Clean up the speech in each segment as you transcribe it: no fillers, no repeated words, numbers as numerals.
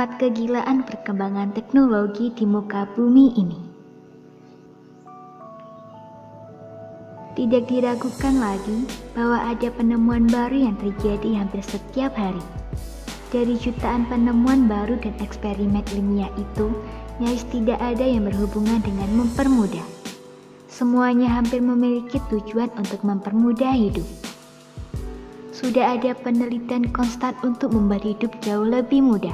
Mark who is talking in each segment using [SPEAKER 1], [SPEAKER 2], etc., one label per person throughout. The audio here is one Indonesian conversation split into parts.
[SPEAKER 1] tempat kegilaan perkembangan teknologi di muka bumi ini. Tidak diragukan lagi bahwa ada penemuan baru yang terjadi hampir setiap hari. Dari jutaan penemuan baru dan eksperimen ilmiah itu, nyaris tidak ada yang berhubungan dengan mempermudah. Semuanya hampir memiliki tujuan untuk mempermudah hidup. Sudah ada penelitian konstan untuk membuat hidup jauh lebih mudah.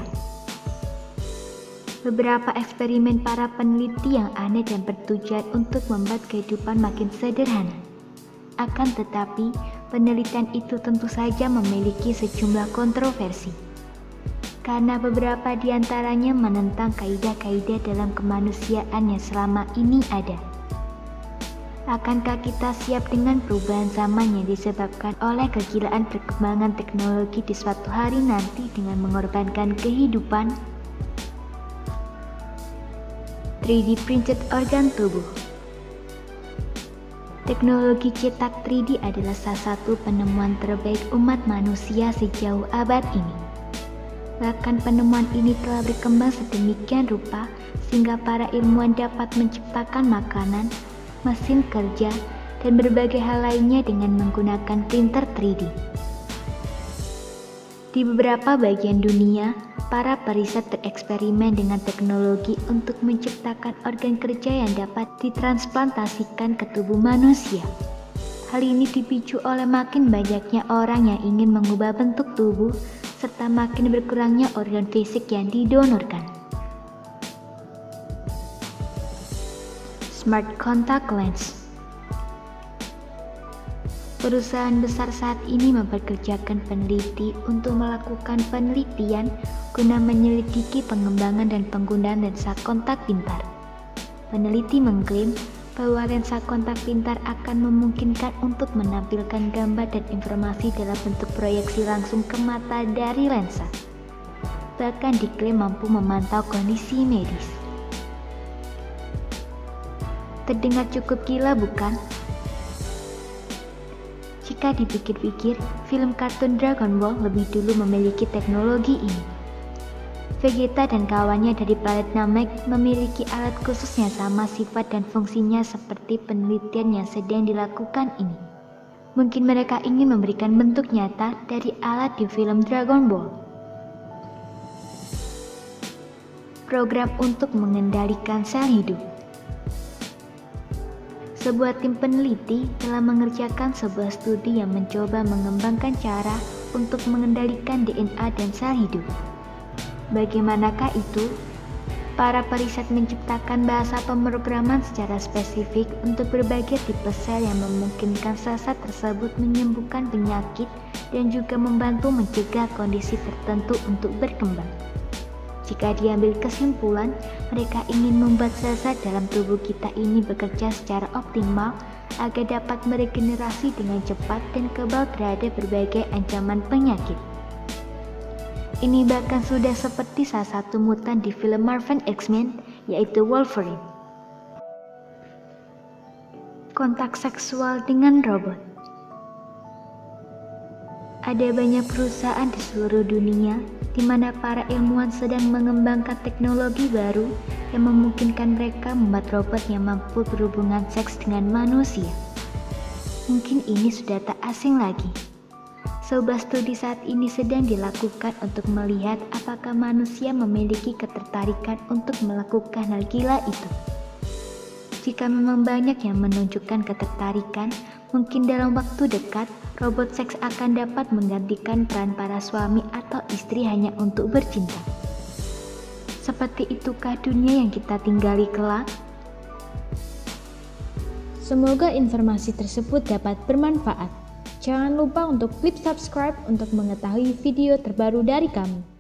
[SPEAKER 1] Beberapa eksperimen para peneliti yang aneh dan bertujuan untuk membuat kehidupan makin sederhana. Akan tetapi, penelitian itu tentu saja memiliki sejumlah kontroversi. Karena beberapa di antaranya menentang kaidah-kaidah dalam kemanusiaan yang selama ini ada. Akankah kita siap dengan perubahan zaman yang disebabkan oleh kegilaan perkembangan teknologi di suatu hari nanti dengan mengorbankan kehidupan? 3D printed organ tubuh. Teknologi cetak 3D adalah salah satu penemuan terbaik umat manusia sejauh abad ini. Bahkan penemuan ini telah berkembang sedemikian rupa sehingga para ilmuwan dapat menciptakan makanan, mesin kerja, dan berbagai hal lainnya dengan menggunakan printer 3D. Di beberapa bagian dunia, para periset bereksperimen dengan teknologi untuk menciptakan organ kerja yang dapat ditransplantasikan ke tubuh manusia. Hal ini dipicu oleh makin banyaknya orang yang ingin mengubah bentuk tubuh serta makin berkurangnya organ fisik yang didonorkan. Smart Contact Lens. Perusahaan besar saat ini mempekerjakan peneliti untuk melakukan penelitian guna menyelidiki pengembangan dan penggunaan lensa kontak pintar. Peneliti mengklaim bahwa lensa kontak pintar akan memungkinkan untuk menampilkan gambar dan informasi dalam bentuk proyeksi langsung ke mata dari lensa. Bahkan diklaim mampu memantau kondisi medis. Terdengar cukup gila, bukan? Jika dipikir-pikir, film kartun Dragon Ball lebih dulu memiliki teknologi ini. Vegeta dan kawannya dari planet Namek memiliki alat khusus yang sama sifat dan fungsinya seperti penelitian yang sedang dilakukan ini. Mungkin mereka ingin memberikan bentuk nyata dari alat di film Dragon Ball. Program untuk mengendalikan sel hidup. Sebuah tim peneliti telah mengerjakan sebuah studi yang mencoba mengembangkan cara untuk mengendalikan DNA dan sel hidup. Bagaimanakah itu? Para periset menciptakan bahasa pemrograman secara spesifik untuk berbagai tipe sel yang memungkinkan sel-sel tersebut menyembuhkan penyakit dan juga membantu mencegah kondisi tertentu untuk berkembang. Jika diambil kesimpulan, mereka ingin membuat sel-sel dalam tubuh kita ini bekerja secara optimal agar dapat meregenerasi dengan cepat dan kebal terhadap berbagai ancaman penyakit. Ini bahkan sudah seperti salah satu mutan di film Marvel X-Men, yaitu Wolverine. Kontak seksual dengan robot. Ada banyak perusahaan di seluruh dunia di mana para ilmuwan sedang mengembangkan teknologi baru yang memungkinkan mereka membuat robot yang mampu berhubungan seks dengan manusia. Mungkin ini sudah tak asing lagi. Sebuah studi saat ini sedang dilakukan untuk melihat apakah manusia memiliki ketertarikan untuk melakukan hal gila itu. Jika memang banyak yang menunjukkan ketertarikan, mungkin dalam waktu dekat, robot seks akan dapat menggantikan peran para suami atau istri hanya untuk bercinta. Seperti itukah dunia yang kita tinggali kelak?
[SPEAKER 2] Semoga informasi tersebut dapat bermanfaat. Jangan lupa untuk klik subscribe untuk mengetahui video terbaru dari kami.